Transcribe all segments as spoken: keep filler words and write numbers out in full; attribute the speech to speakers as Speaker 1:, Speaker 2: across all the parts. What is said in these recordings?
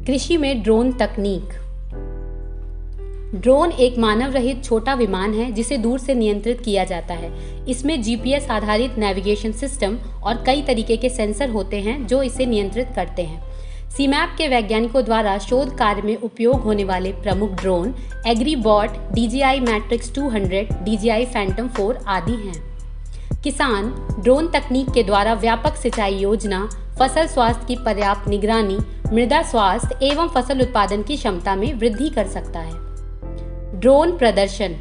Speaker 1: कृषि में ड्रोन तकनीक। ड्रोन एक मानव रहित छोटा विमान है जिसे दूर से नियंत्रित किया जाता है। इसमें जीपीएस आधारित नेविगेशन सिस्टम और कई तरीके के सेंसर होते हैं जो इसे नियंत्रित करते हैं। सीमैप के वैज्ञानिकों द्वारा शोध कार्य में उपयोग होने वाले प्रमुख ड्रोन एग्रीबॉट, डीजीआई मैट्रिक्स दो सौ, डीजीआई फैंटम फोर आदि हैं। किसान ड्रोन तकनीक के द्वारा व्यापक सिंचाई योजना, फसल स्वास्थ्य की पर्याप्त निगरानी, मृदा स्वास्थ्य एवं फसल उत्पादन की क्षमता में वृद्धि कर सकता है। ड्रोन प्रदर्शन।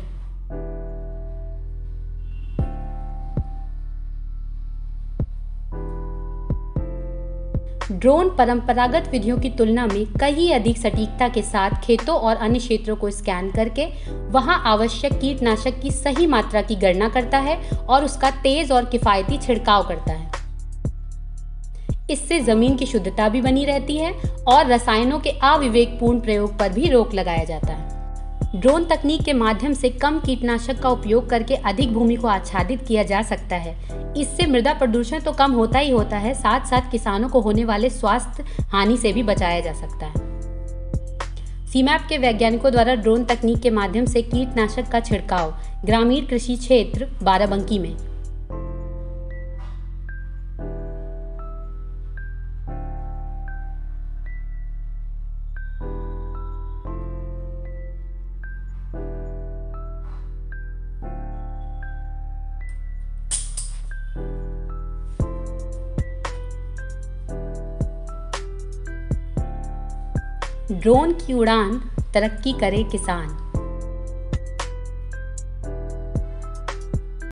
Speaker 1: ड्रोन परंपरागत विधियों की तुलना में कहीं अधिक सटीकता के साथ खेतों और अन्य क्षेत्रों को स्कैन करके वहां आवश्यक कीटनाशक की सही मात्रा की गणना करता है और उसका तेज और किफायती छिड़काव करता है। इससे जमीन की शुद्धता भी बनी रहती है और रसायनों के अविवेकपूर्ण प्रयोग पर भी रोक लगाया जाता है। ड्रोन तकनीक के माध्यम से कम कीटनाशक का उपयोग करके अधिक भूमि को आच्छादित किया जा सकता है। इससे मृदा प्रदूषण तो कम होता ही होता है, साथ साथ किसानों को होने वाले स्वास्थ्य हानि से भी बचाया जा सकता है। सीमैप के वैज्ञानिकों द्वारा ड्रोन तकनीक के माध्यम से कीटनाशक का छिड़काव ग्रामीण कृषि क्षेत्र बाराबंकी में। ड्रोन की उड़ान, तरक्की करे किसान।